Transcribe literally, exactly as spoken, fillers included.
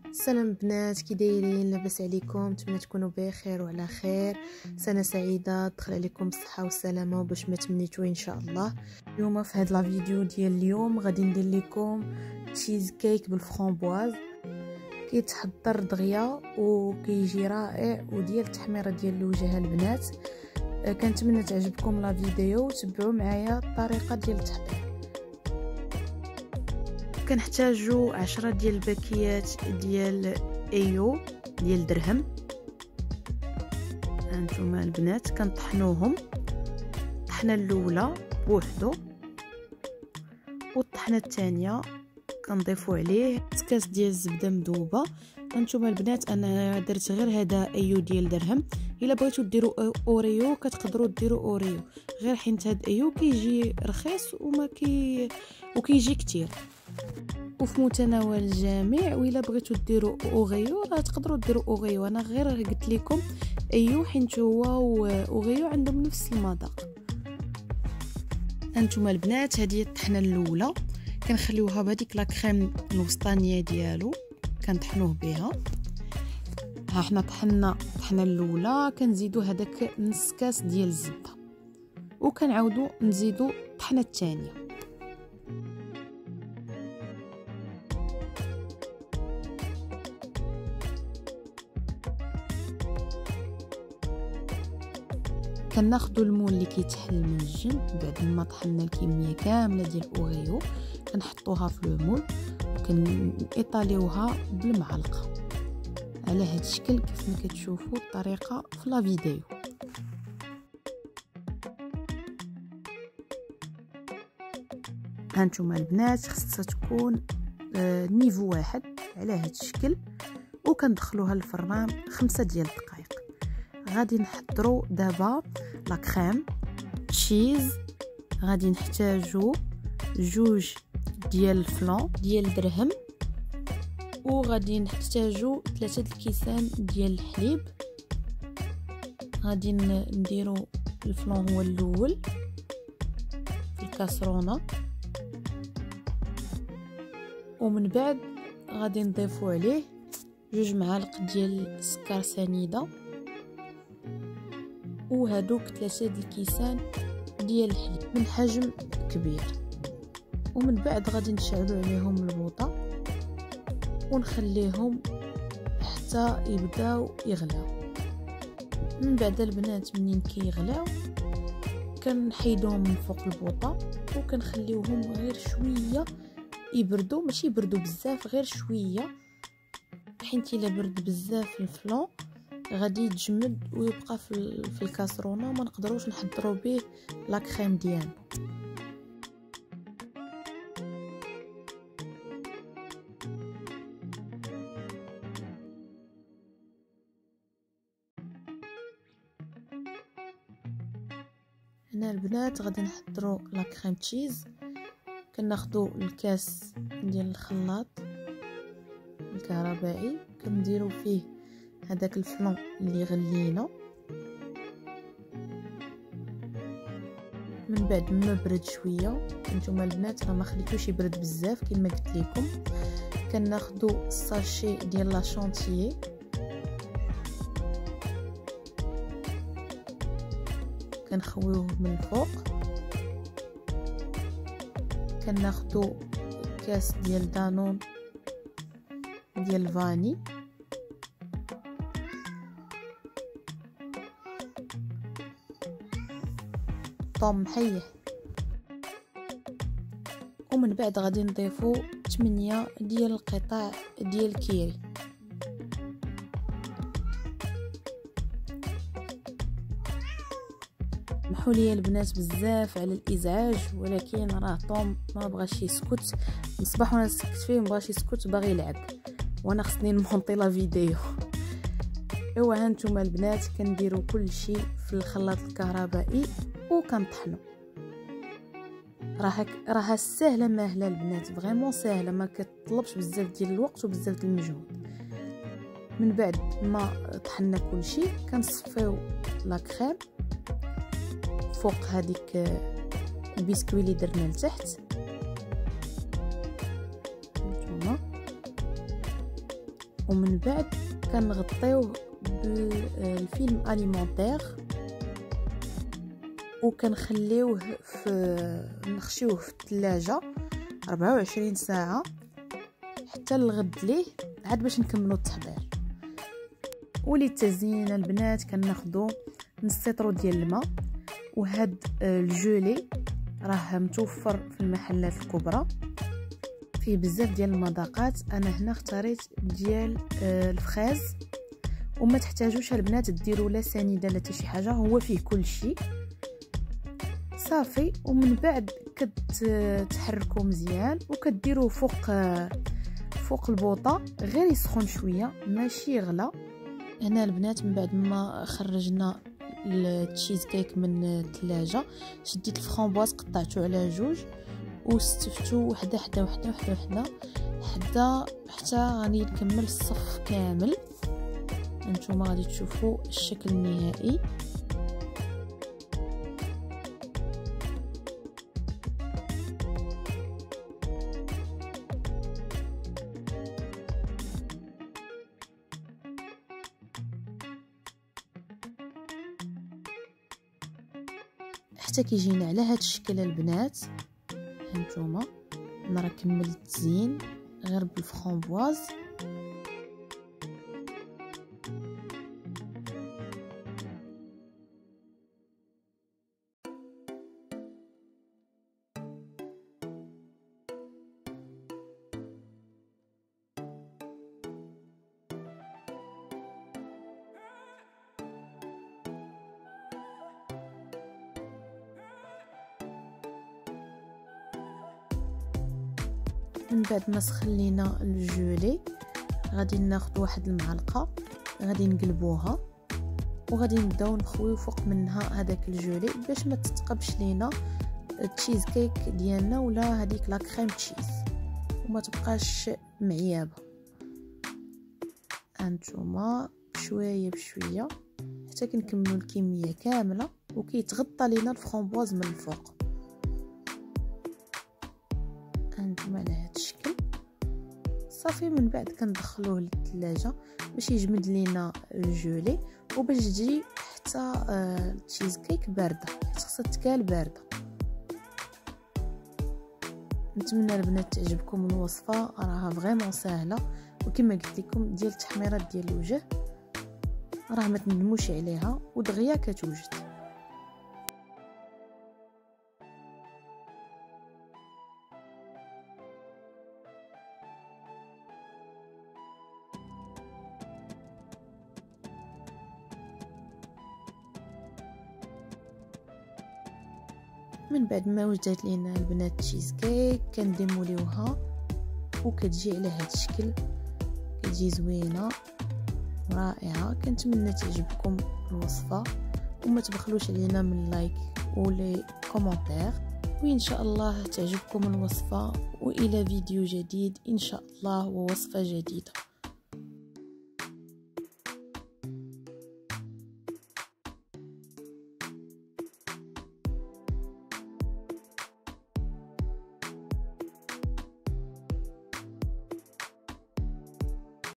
سلام بنات، كي دايرين؟ لاباس عليكم؟ نتمنى تكونوا بخير وعلى خير. سنه سعيده تدخل عليكم الصحه والسلامه وباش ما تمنيتوا ان شاء الله. اليوم في هذا الفيديو ديال اليوم غادي ندير لكم تشيز كيك بالفرامبواز. كيتحضر دغيا وكيجي رائع وديال التحميره ديال الوجه البنات. كنتمنى تعجبكم لا فيديو وتبعوا معايا الطريقه ديال التحضير. كنحتاجو عشرة ديال الباكيات ديال ايو ديال درهم. هانتوما البنات كنطحنوهم الطحنه الاولى بوحدو والطحنه الثانيه كنضيفوا عليه كاس ديال الزبده مذوبه. هانتوما البنات انا درت غير هذا ايو ديال درهم. الا بغيتو ديروا اوريو كتقدروا ديروا اوريو، غير حيت هذا ايو كيجي رخيص وما كي وكيجي كتير وفي متناول الجميع. وإلا بغيتو ديروا اوغيو راه تقدروا ديروا اوغيو. انا غير قلت لكم ايو حيت هو واوغيو عندهم نفس المذاق. هانتوما البنات هذه الطحنه الاولى كنخليوها بهذيك لا كريم الوسطانيه ديالو كنطحنوه بها. ها حنا طحنا الطحنه الاولى كنزيدوا هذاك نص كاس ديال الزبده وكنعاودوا نزيدوا الطحنه الثانيه. كناخذوا المول اللي كيتحل من الجنب بعد ما طحنا الكميه كامله ديال الاوريو كنحطوها في المول وكنيطاليوها بالمعلقه على هذا الشكل كيف ما كتشوفوا الطريقه في لا فيديو. هانتوما البنات خصها تكون آه نيفو واحد على هذا الشكل وكندخلوها للفران خمسة ديال الدقائق. غادي نحضروا دابا لا كريم تشيز. غادي نحتاجو جوج ديال الفلان ديال درهم وغادي نحتاجو ثلاثه الكيسان ديال الحليب. غادي نديرو الفلان هو الاول في الكاسرونه ومن بعد غادي نضيفو عليه جوج معالق ديال السكر سنيده وهادوك ثلاثه د الكيسان ديال الحليب من حجم كبير. ومن بعد غادي نشعلوا عليهم البوطه ونخليهم حتى يبداو يغلاو. من بعد البنات منين كيغلاو كنحيدوهم من فوق البوطه وكنخليوهم غير شويه يبردوا، ماشي يبردوا بزاف غير شويه، حيت الا برد بزاف الفلان غادي يتجمد ويبقى في في الكاسرونه وما نقدروش نحضروا به لا كريم ديالنا. هنا البنات غادي نحضروا لا كريم تشيز. كناخذوا الكاس ديال الخلاط الكهربائي كنديروا فيه هذاك الفلان اللي غلينا. من بعد ما برد شويه نتوما البنات راه ما خليتوش يبرد بزاف كما قلت لكم. كناخذوا الساشي ديال لا شونتيي كنخويوه من الفوق. كناخذوا كاس ديال دانون ديال الفاني طوم محيح. ومن بعد غادي نضيفو ثمانية ديال القطع ديال الكيري. سمحوا لي البنات بزاف على الازعاج ولكن راه طوم ما بغاش يسكت. الصباح وانا سكت فيه مبغاش يسكت باغي يلعب وانا خصني نمونطي لا فيديو. ايوا هانتوما البنات كنديروا كل شيء في الخلاط الكهربائي وكنطحنوا. راه راه سهله ماهله البنات، فريمون سهله، ما كتطلبش بزاف ديال الوقت وبزاف ديال المجهود. من بعد ما طحنا كل شيء كنصفيو لا كريم فوق هذيك البسكوي اللي درنا لتحت. هانتوما ومن بعد كنغطيوه بالفيلم اليمونتير وكنخليوه في نخشيوه في الثلاجه أربعة وعشرين ساعه حتى الغد ليه عاد باش نكملوا التحضير. وللتزيين البنات كناخذوا نص لتر ديال الماء، وهاد الجولي راه متوفر في المحلات الكبرى فيه بزاف ديال المذاقات. انا هنا اختاريت ديال الفخاز، وما تحتاجوش البنات ديروا لا سنيده لا حتى شي حاجه، هو فيه كل شيء صافي. ومن بعد كتحركوا مزيان وكديروه فوق فوق البوطه، غير يسخن شويه ماشي يغلى. هنا البنات من بعد ما خرجنا التشيز كيك من الثلاجه شديت الفرامبواز قطعته على جوج واستفتو وحده حدا وحده وحده وحده حدا حتى غادي نكمل الصف كامل. انتم غادي تشوفوا الشكل النهائي. حتى كيجينا على هذا الشكل البنات. هانتوما انا راه كملت التزيين غير بالفرامبواز. من بعد ما سخلينا الجولي غادي ناخذ واحد المعلقه غادي نقلبوها وغادي نبداو نخويو فوق منها هذاك الجولي باش ما تتقبش لينا التشيز كيك ديالنا ولا هذيك لا كريم تشيز وما تبقاش معيابه. هانتوما بشويه بشويه حتى كنكملوا الكميه كامله وكيتغطى لينا الفرامبواز من الفوق. هانتوما على هذا الشكل صافي. من بعد كندخلوه للثلاجه باش يجمد لينا الجولي وباش تجي حتى التشيز كيك بارده، خاصها تكال بارده. نتمنى البنات تعجبكم الوصفه، راها فريمون سهله وكما قلت لكم ديال التحميرات ديال الوجه راه ما تندموش عليها ودغيا كتوجد. من بعد ما وجدت لينا البنات تشيز كيك كنديموليوها وكتجي على هذا الشكل، كتجي زوينه رائعه. كنتمنى تعجبكم الوصفه وما تبخلوش علينا من لايك ولي كومونتير، وان شاء الله تعجبكم الوصفه. والى فيديو جديد ان شاء الله ووصفه جديده.